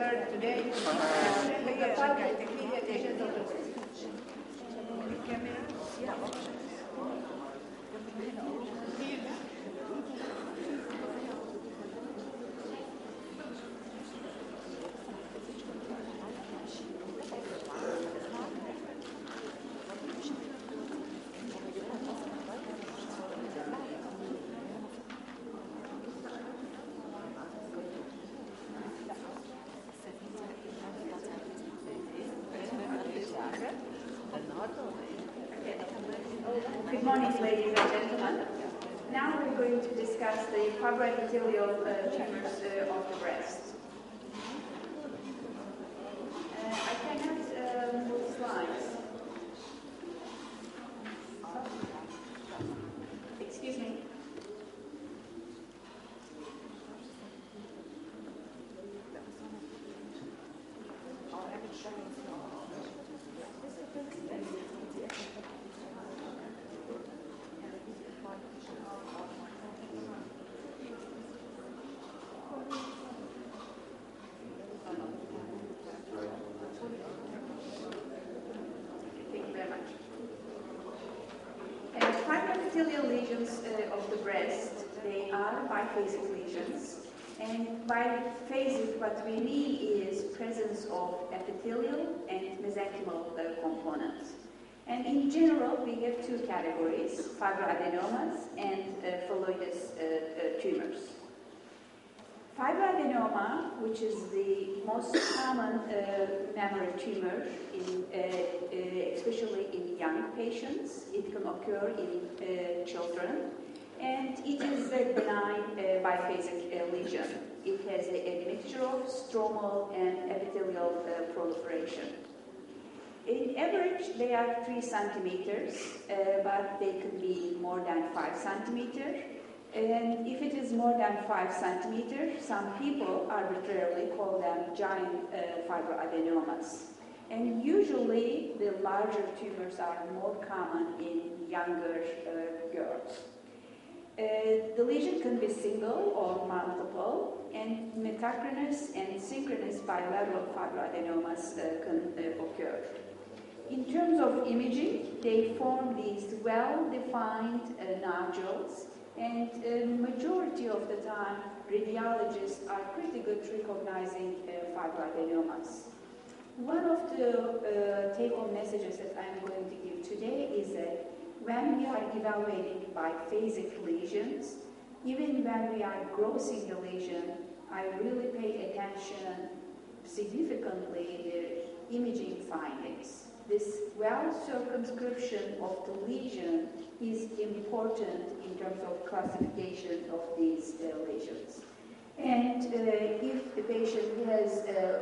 heard today the public media attention of Good morning, ladies and gentlemen. Now we're going to discuss the fibroepithelial tumors of the breast. I cannot move slides. Excuse me. Fibroepithelial lesions of the breast, they are biphasic lesions. And by phasic, what we mean is presence of epithelial and mesenchymal components. And in general, we have two categories, fibroadenomas and phylloidous tumors. Fibroadenoma, which is the most common mammary tumor, especially in young patients. It can occur in children, and it is a benign biphasic lesion. It has a mixture of stromal and epithelial proliferation. In average, they are 3 centimeters, but they could be more than 5 centimeters. And if it is more than 5 centimeters, some people arbitrarily call them giant fibroadenomas. And usually, the larger tumors are more common in younger girls. The lesion can be single or multiple, and metachronous and synchronous bilateral fibroadenomas can occur. In terms of imaging, they form these well-defined nodules. And majority of the time, radiologists are pretty good at recognizing fibroadenomas. One of the take-home messages that I'm going to give today is that when we are evaluating biphasic lesions, even when we are grossing the lesion, I really pay attention significantly to the imaging findings. This well-circumscription of the lesion is important in terms of classification of these lesions. And if the patient has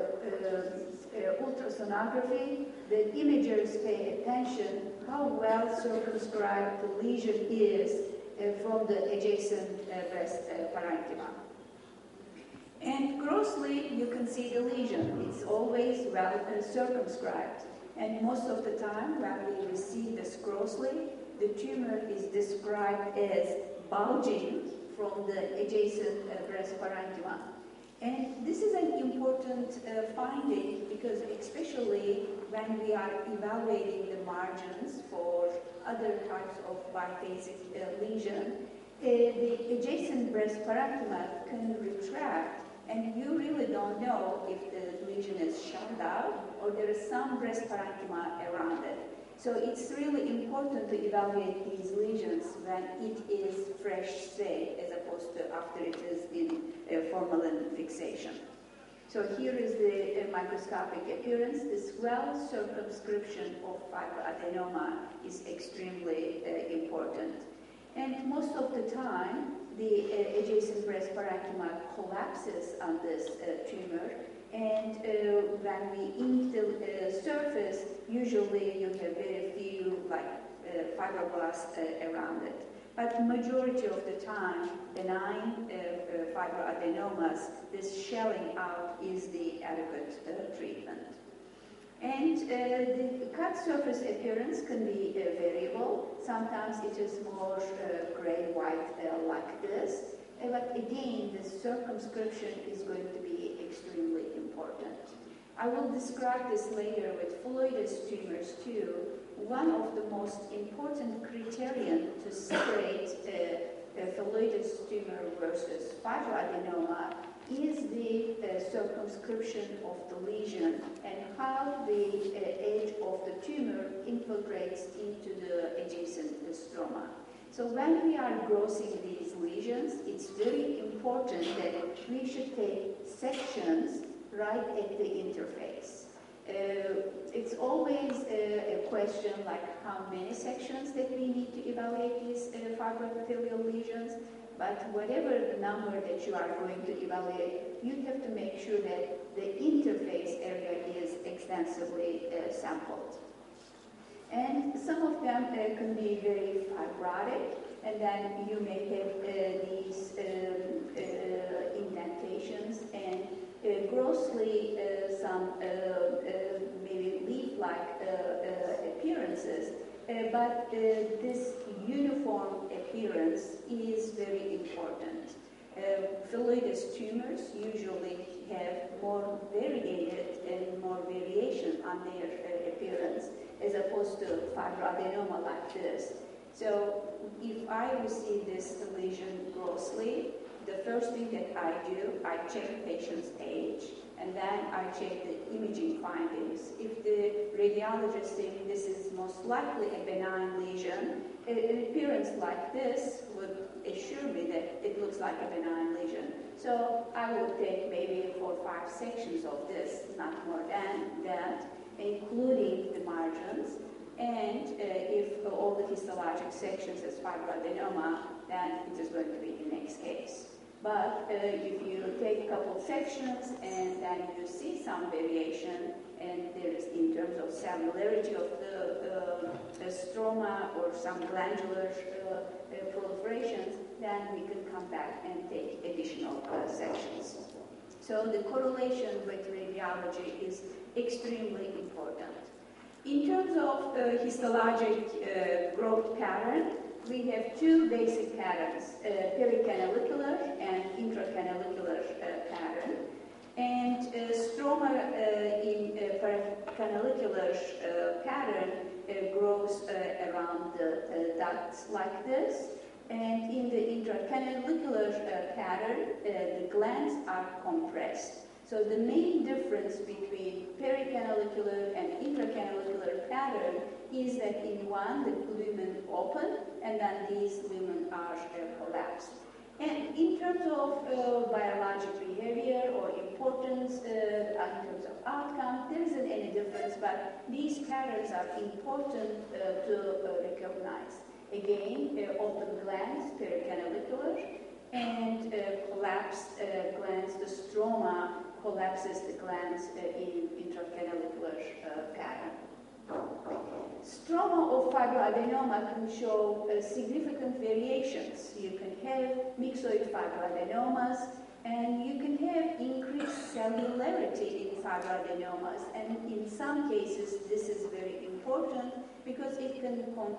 ultrasonography, the imagers pay attention how well circumscribed the lesion is from the adjacent breast parenchyma. And grossly, you can see the lesion. It's always well circumscribed. And most of the time, when we receive this grossly, the tumor is described as bulging from the adjacent breast parenchyma. And this is an important finding because especially when we are evaluating the margins for other types of biphasic lesion, the adjacent breast parenchyma can retract, and you really don't know if the lesion is shoved out or there is some breast parenchyma around it. So it's really important to evaluate these lesions when it is fresh, say, as opposed to after it is in formalin fixation. So here is the microscopic appearance. This well circumscription of fibroadenoma is extremely important. And most of the time, the adjacent breast parenchyma collapses on this tumor. And when we ink the surface, usually you have very few fibroblasts around it. But majority of the time, benign fibroadenomas, this shelling out is the adequate treatment. And the cut surface appearance can be variable. Sometimes it is more gray-white like this. But again, the circumscription is going to be extremely important. I will describe this later with phyllodes tumors too. One of the most important criterion to separate a phyllodes tumor versus fibroadenoma is the circumscription of the lesion and how the edge of the tumor infiltrates into the adjacent stroma. So when we are grossing these lesions, it's very important that we should take sections right at the interface. It's always a question like how many sections that we need to evaluate these fibroepithelial lesions, but whatever the number that you are going to evaluate, you have to make sure that the interface area is extensively sampled. And some of them can be very fibrotic, and then you may have these indentations and grossly some maybe leaf-like appearances, but this uniform appearance is very important. Phyllodes tumors usually have more variated and more variation on their appearance as opposed to fibroadenoma like this. So if I receive this lesion grossly, the first thing that I do, I check the patient's age, and then I check the imaging findings. If the radiologist thinks this is most likely a benign lesion, an appearance like this would assure me that it looks like a benign lesion. So I will take maybe 4 or 5 sections of this, not more than that, including the margins. And if all the histologic sections is fibroadenoma, then it is going to be the next case. But if you take a couple sections and then you see some variation, and there is in terms of cellularity of the stroma or some glandular proliferations, then we can come back and take additional sections. So the correlation with radiology is extremely important. In terms of histologic growth pattern, we have 2 basic patterns, pericanalicular and intracanalicular pattern. And stroma in pericanalicular pattern grows around the ducts like this. And in the intracanalicular pattern, the glands are compressed. So the main difference between pericanalicular and intracanalicular pattern is that in one, the lumen open, and then these lumen are collapsed. And in terms of biologic behavior or importance in terms of outcome, there isn't any difference, but these patterns are important to recognize. Again, open glands, pericanalicular, and collapsed glands, the stroma collapses the glands in intracanalicular pattern. Stroma of fibroadenoma can show significant variations. You can have myxoid fibroadenomas, and you can have increased cellularity in fibroadenomas. And in some cases, this is very important because it can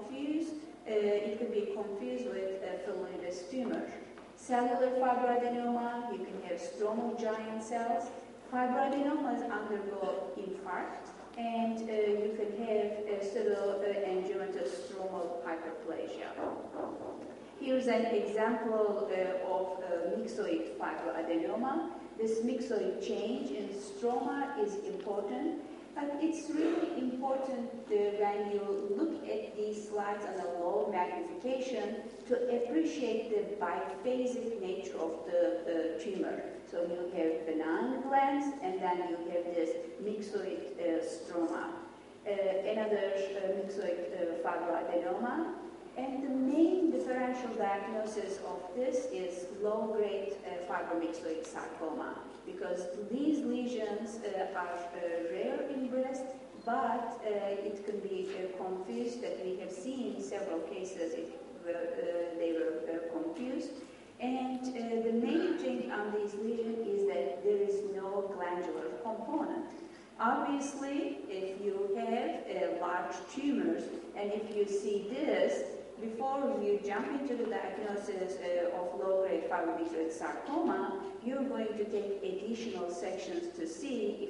be confused with phyllodes tumor. Cellular fibroadenoma, you can have stromal giant cells. Fibroadenomas undergo infarct, and you can have pseudoangiomatous stromal hyperplasia. Here's an example of myxoid fibroadenoma. This myxoid change in stroma is important, but it's really important when you look at these slides on a low magnification to appreciate the biphasic nature of the tumor. So you have benign glands, and then you have this myxoid stroma. Another myxoid fibroadenoma. And the main differential diagnosis of this is low-grade fibromyxoid sarcoma, because these lesions are rare in breast, but it can be confused. That we have seen several cases they were confused. And the main thing on these lesions is that there is no glandular component. Obviously, if you have large tumors, and if you see this, before you jump into the diagnosis of low-grade fibromyxoid sarcoma, you're going to take additional sections to see if you can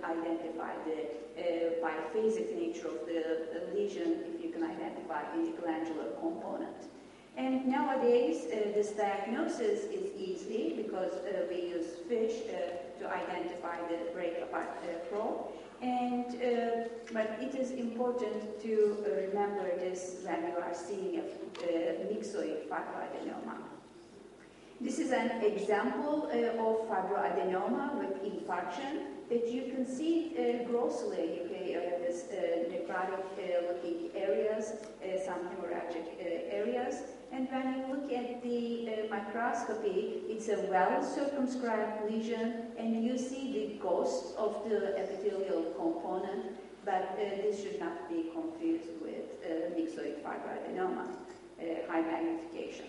identify the biphasic nature of the lesion, if you can identify the glandular component. And nowadays, this diagnosis is easy because we use FISH to identify the break-apart probe. And, but it is important to remember this when you are seeing a myxoid fibroadenoma. This is an example of fibroadenoma with infarction that you can see grossly. You have this necrotic-looking areas, some hemorrhagic areas. And when you look at the microscopy, it's a well-circumscribed lesion, and you see the ghost of the epithelial component, but this should not be confused with myxoid fibroadenoma, high magnification.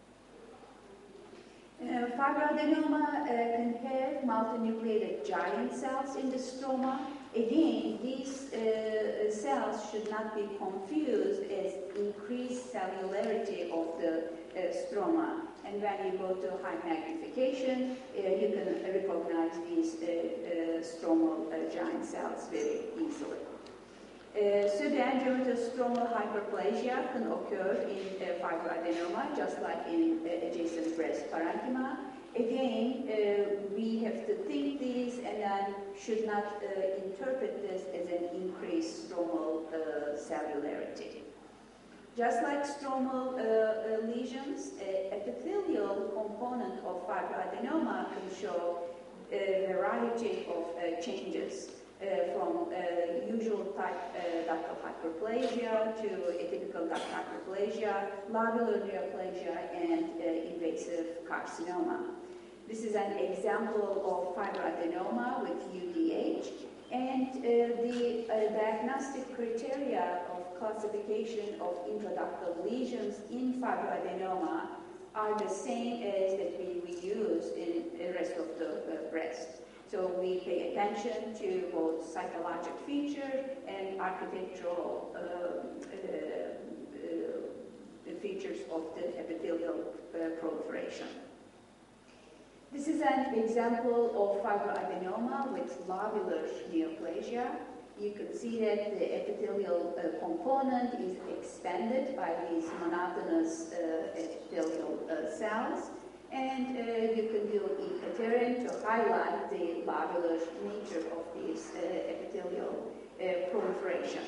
Fibroadenoma can have multinucleated giant cells in the stroma. Again, these cells should not be confused as increased cellularity of the stroma. And when you go to high magnification, you can recognize these stromal giant cells very easily. Pseudoangiomatous stromal hyperplasia can occur in fibroadenoma, just like in adjacent breast parenchyma. Again, we have to think these and then should not interpret this as an increased stromal cellularity. Just like stromal lesions, epithelial component of fibroadenoma can show a variety of changes. From usual type ductal hyperplasia to atypical ductal hyperplasia, lobular neoplasia, and invasive carcinoma. This is an example of fibroadenoma with UDH, and the diagnostic criteria of classification of intraductal lesions in fibroadenoma are the same as that we use in the rest of the breast. So we pay attention to both cytologic features and architectural features of the epithelial proliferation. This is an example of fibroadenoma with lobular neoplasia. You can see that the epithelial component is expanded by these monotonous epithelial cells. And you can do equatorian to highlight the lobular nature of this epithelial proliferation.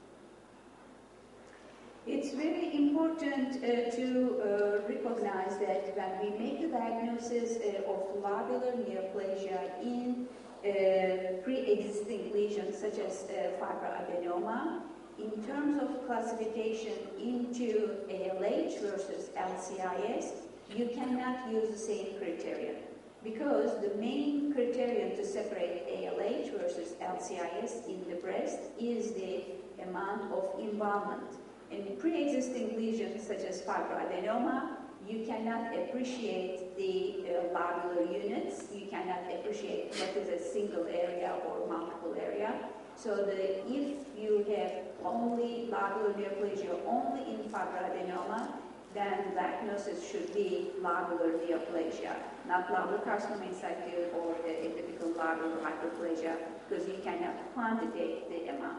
It's very important to recognize that when we make a diagnosis of lobular neoplasia in pre-existing lesions such as fibroadenoma, in terms of classification into ALH versus LCIS, you cannot use the same criterion because the main criterion to separate ALH versus LCIS in the breast is the amount of involvement. In pre-existing lesions such as fibroadenoma, you cannot appreciate the lobular units. You cannot appreciate what is a single area or multiple area. So if you have only lobular neoplasia only in fibroadenoma, then the diagnosis should be lobular neoplasia, not lobular carcinoma in situ or atypical lobular hyperplasia, because you cannot quantitate the amount.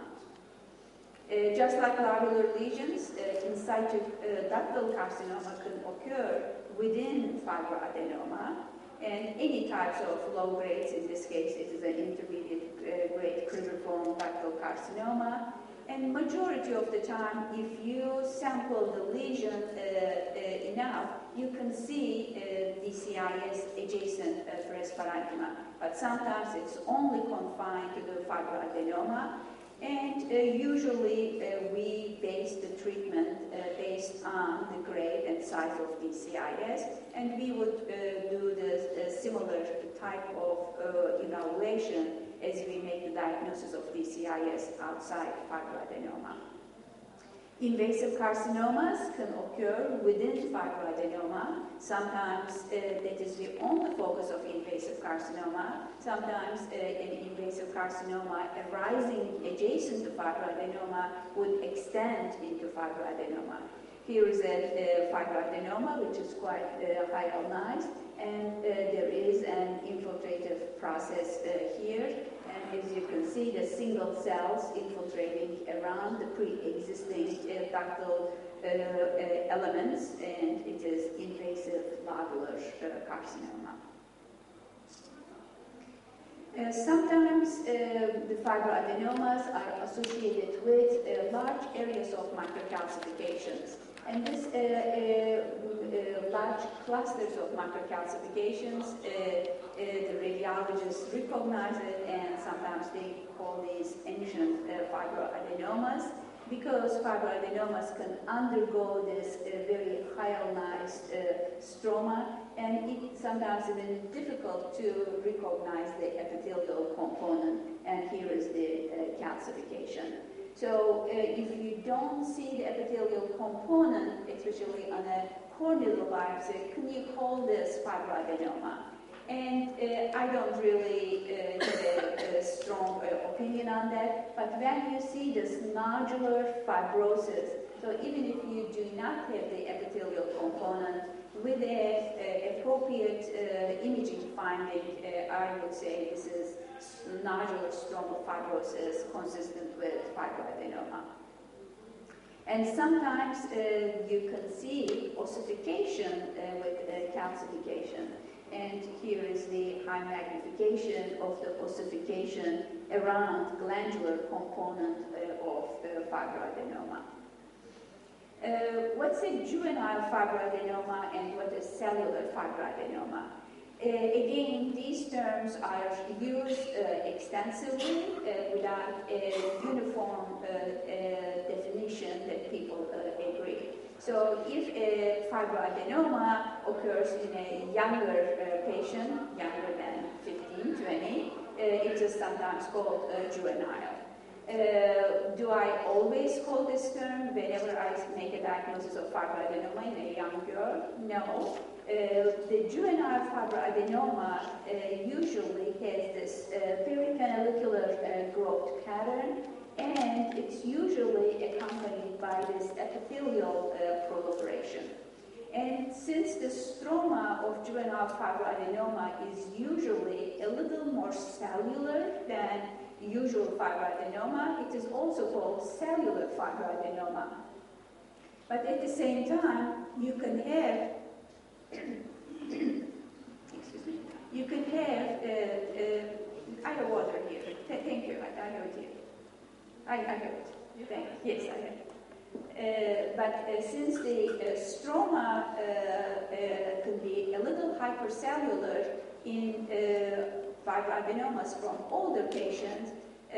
Just like lobular lesions, in situ ductal carcinoma can occur within fibroadenoma, and any types of low grades, in this case it is an intermediate grade cribriform ductal carcinoma. And majority of the time, if you sample the lesion enough, you can see DCIS adjacent breast parenchyma. But sometimes it's only confined to the fibroadenoma. And usually we base the treatment based on the grade and size of DCIS. And we would do the similar type of evaluation as we make the diagnosis of DCIS outside fibroadenoma. Invasive carcinomas can occur within fibroadenoma. Sometimes that is the only focus of invasive carcinoma. Sometimes an invasive carcinoma arising adjacent to fibroadenoma would extend into fibroadenoma. Here is a fibroadenoma which is quite hyalinized, and there is an infiltrative process here. And as you can see the single cells infiltrating around the pre-existing ductal elements, and it is invasive lobular carcinoma. Sometimes the fibroadenomas are associated with large areas of microcalcifications. And these large clusters of microcalcifications, the radiologists recognize it, and sometimes they call these ancient fibroadenomas, because fibroadenomas can undergo this very hyalinized stroma, and it sometimes is even difficult to recognize the epithelial component, and here is the calcification. So if you don't see the epithelial component, especially on a corneal biopsy, can you call this fibroadenoma? And I don't really have a strong opinion on that, but when you see this nodular fibrosis, so even if you do not have the epithelial component, with an appropriate imaging finding, I would say this is nodular stromal fibrosis consistent with fibroadenoma. And sometimes you can see ossification with calcification. And here is the high magnification of the ossification around glandular component of fibroadenoma. What's a juvenile fibroadenoma and what is cellular fibroadenoma? Again, these terms are used extensively without a uniform definition that people agree. So if a fibroadenoma occurs in a younger patient, younger than 15, 20, it is sometimes called juvenile. Do I always call this term whenever I make a diagnosis of fibroadenoma in a young girl? No. The juvenile fibroadenoma usually has this pericanalicular growth pattern, and it's usually accompanied by this epithelial proliferation. And since the stroma of juvenile fibroadenoma is usually a little more cellular than usual fibroadenoma, it is also called cellular fibroadenoma. But at the same time, you can have you can have I have water here. Thank you. I have it here. I have it. Yes, I have. But since the stroma can be a little hypercellular in fibroadenomas from older patients,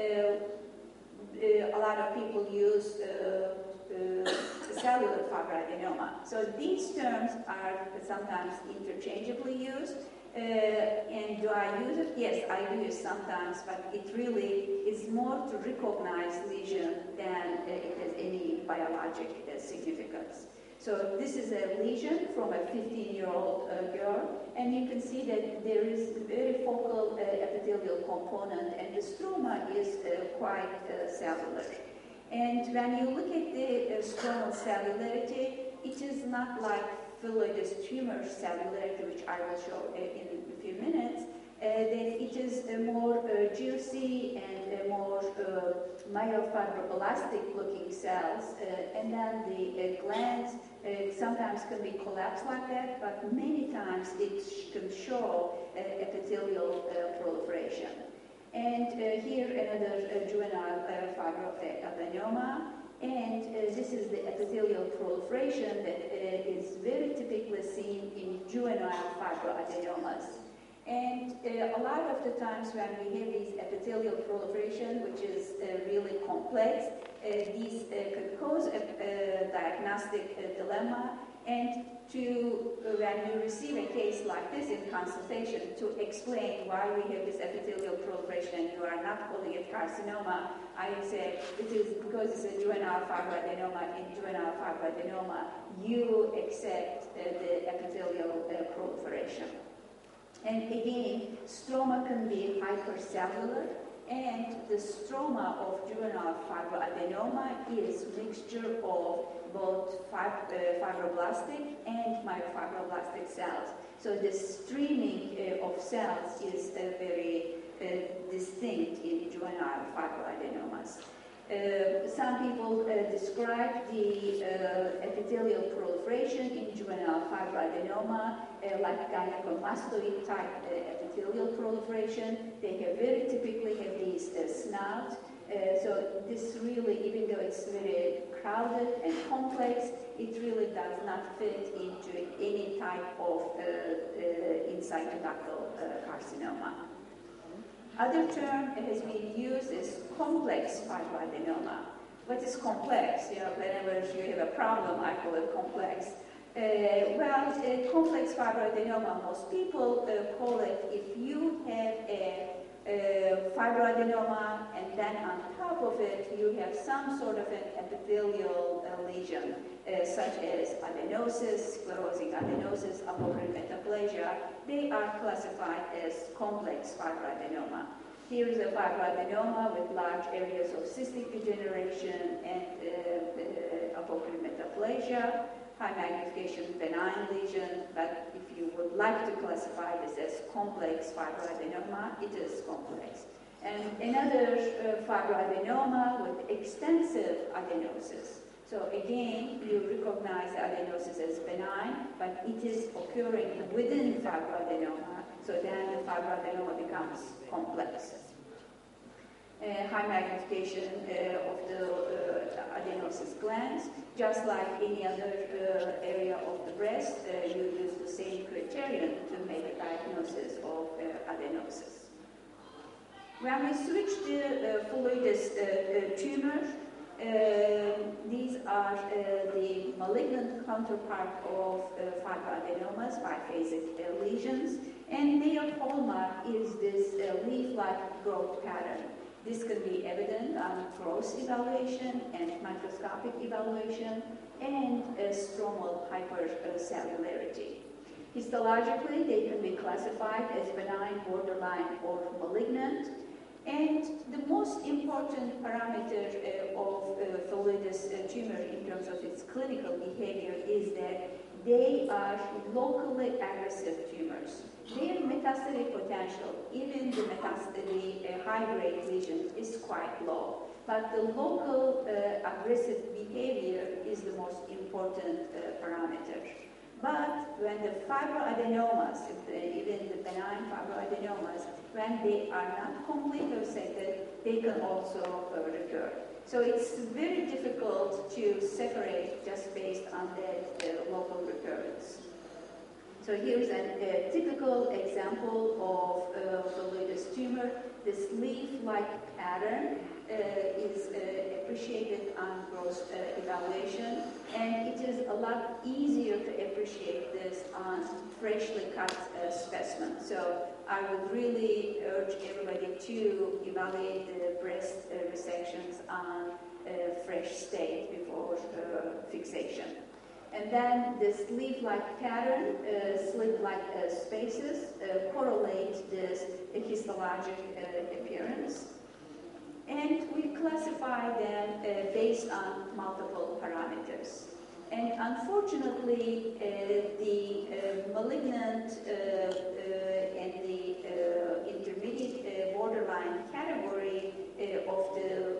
a lot of people use cellular fibroadenoma. So these terms are sometimes interchangeably used. And do I use it? Yes, I do sometimes, but it really is more to recognize lesion than it has any biologic significance. So this is a lesion from a 15-year-old girl, and you can see that there is a very focal epithelial component, and the stroma is quite cellular. And when you look at the stromal cellularity, it is not like phylloidous tumor cellularity, which I will show in a few minutes, that it is a more juicy and a more myofibroblastic looking cells, and then the glands sometimes can be collapsed like that, but many times it can show epithelial proliferation. And here another juvenile fibroadenoma, and this is the epithelial proliferation that is very typically seen in juvenile fibroadenomas. And a lot of the times when we have these epithelial proliferation, which is really complex, these can cause a diagnostic dilemma. And when you receive a case like this in consultation, to explain why we have this epithelial proliferation and you are not calling it carcinoma, I would say it is because it's a juvenile fibroadenoma. In juvenile fibroadenoma, you accept the epithelial proliferation. And again, stroma can be hypercellular, and the stroma of juvenile fibroadenoma is a mixture of both fibroblastic and myofibroblastic cells. So the streaming of cells is very distinct in juvenile fibroadenomas. Some people describe the epithelial proliferation in juvenile fibroadenoma like gynecomastoid type epithelial proliferation. They very typically have these snouts. So this really, even though it's very crowded and complex, it really does not fit into any type of in situ ductal carcinoma. Other term that has been used is complex fibroadenoma. What is complex? Whenever you have a problem, I call it complex. Complex fibroadenoma, most people call it if you have a fibroadenoma and then on top of it you have some sort of an epithelial lesion, such as adenosis, sclerosing adenosis, apocrine metaplasia. They are classified as complex fibroadenoma. Here is a fibroadenoma with large areas of cystic degeneration and apocrine metaplasia, high magnification benign lesion, but if you would like to classify this as complex fibroadenoma, it is complex. And another fibroadenoma with extensive adenosis. So again, you recognize the adenosis as benign, but it is occurring within fibroadenoma, so then the fibroadenoma becomes complex. High magnification of the adenosis glands. Just like any other area of the breast, you use the same criterion to make a diagnosis of adenosis. When we switch to phyllodes tumor, these are the malignant counterpart of fibroadenomas, biphasic lesions, and their hallmark is this leaf-like growth pattern. This can be evident on gross evaluation and microscopic evaluation and stromal hypercellularity. Histologically, they can be classified as benign, borderline, or malignant. And the most important parameter of phyllodes tumor in terms of its clinical behavior is that they are locally aggressive tumors. Their metastatic potential, even the high-grade lesion, is quite low. But the local aggressive behavior is the most important parameter. But when the fibroadenomas, even the benign fibroadenomas, when they are not completely resected, they can also recur. So it's very difficult to separate just based on that local recurrence. So here's a typical example of phyllodes tumor. This leaf-like pattern is appreciated on gross evaluation, and it is a lot easier to appreciate this on freshly cut specimen. So I would really urge everybody to evaluate the breast resections on fresh state before fixation. And then this leaf-like pattern, slit-like spaces correlate this histologic appearance. And we classify them based on multiple parameters. And unfortunately, the malignant and the intermediate borderline category of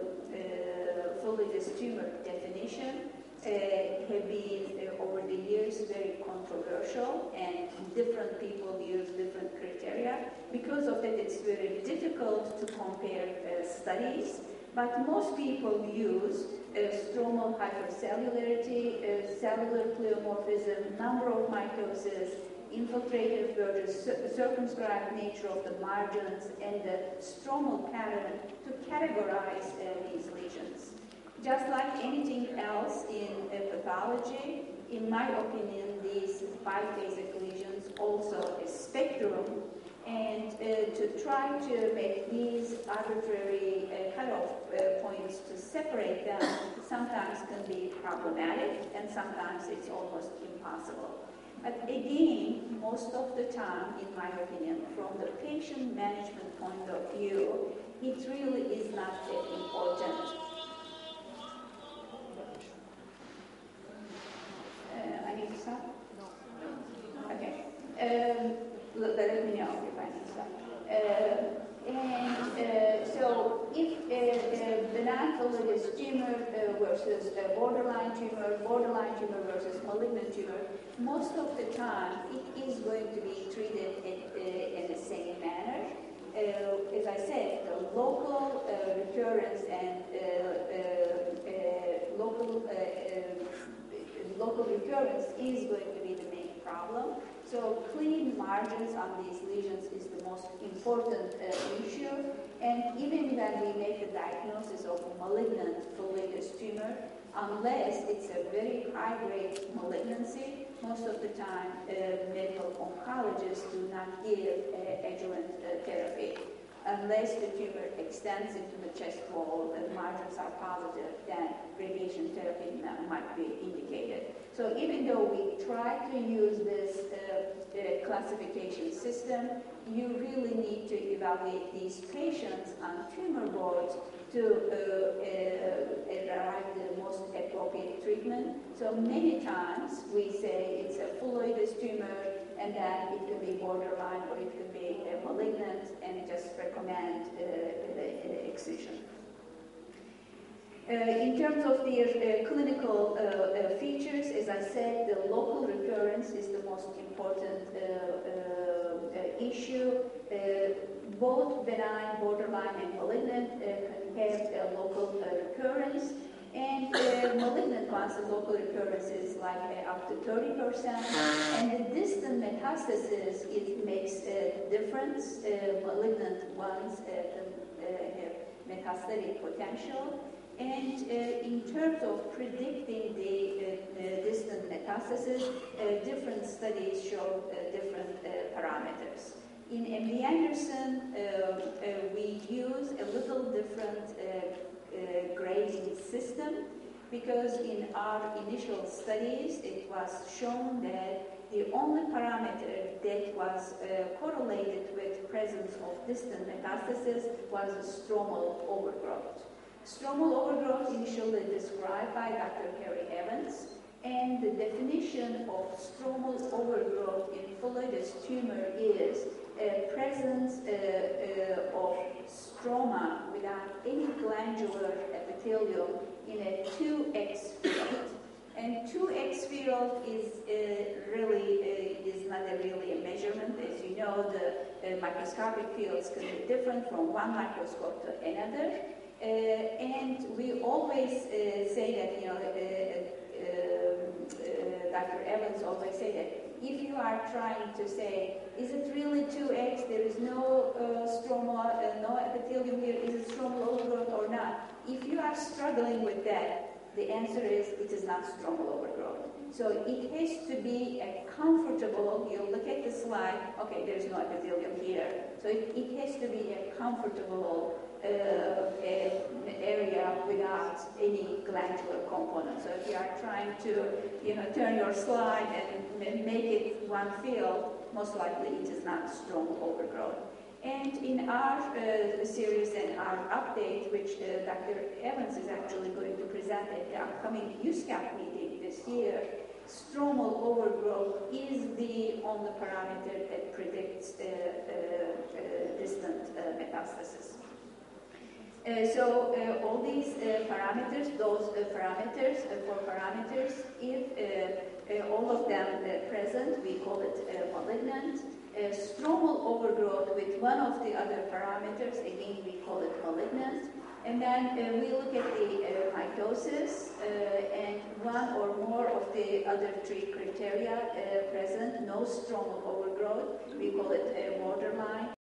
the phyllodes tumor definition have been over the years very controversial, and different people use different criteria. Because of that, it's very difficult to compare studies, but most people use stromal hypercellularity, cellular pleomorphism, number of mitoses, infiltrative versus circumscribed nature of the margins, and the stromal pattern to categorize these lesions. Just like anything else in pathology, in my opinion, these biphasic lesions also a spectrum, and to try to make these arbitrary cutoff points to separate them sometimes can be problematic, and sometimes it's almost impossible. But again, most of the time, in my opinion, from the patient management point of view, it really is not that important. I need to stop? No. Okay. Let me know if I need to stop. And fulloidous tumor versus borderline tumor versus malignant tumor, most of the time it is going to be treated in the same manner. As I said, the local recurrence and local recurrence is going to be the main problem. So clean margins on these lesions is the most important issue. And even when we make the diagnosis of malignant fulloidous tumor, unless it's a very high-grade malignancy, most of the time medical oncologists do not give adjuvant therapy. Unless the tumor extends into the chest wall and margins are positive, then radiation therapy might be indicated. So even though we try to use this classification system, you really need to evaluate these patients on tumor boards to arrive at the most appropriate treatment. So many times we say it's a fulloidous tumor, and then it could be borderline or it could be malignant, and just recommend excision. In terms of the clinical features, as I said, the local recurrence is the most important issue. Both benign, borderline, and malignant have local recurrence. And malignant ones, the local recurrence is like up to 30%. And the distant metastasis, it makes a difference. Malignant ones have metastatic potential. And in terms of predicting the distant metastasis, different studies show different parameters. In MD Anderson, we use a little different grading system, because in our initial studies it was shown that the only parameter that was correlated with presence of distant metastasis was stromal overgrowth. Stromal overgrowth initially described by Dr. Kerry Evans, and the definition of stromal overgrowth in fulloidous tumor is presence of stroma without any glandular epithelium in a 2x field. And 2x field is not really a measurement. As you know, the microscopic fields can be different from one microscope to another. And we always say that, Dr. Evans always say that if you are trying to say, is it really 2x, there is no stroma, no epithelium here, is it stromal overgrowth or not? If you are struggling with that, the answer is it is not stromal overgrowth. So it has to be a comfortable, you look at the slide, okay, there is no epithelium here. So it has to be a comfortable area without any glandular component. So if you are trying to, turn your slide and make it one field, most likely it is not stromal overgrowth. And in our series and our update, which Dr. Evans is actually going to present at the upcoming USCAP meeting this year, stromal overgrowth is the only parameter that predicts distant metastasis. So all these parameters, if all of them present, we call it malignant. Stromal overgrowth with one of the other parameters, again we call it malignant. And then we look at the mitosis, and one or more of the other three criteria present, no stromal overgrowth, we call it borderline.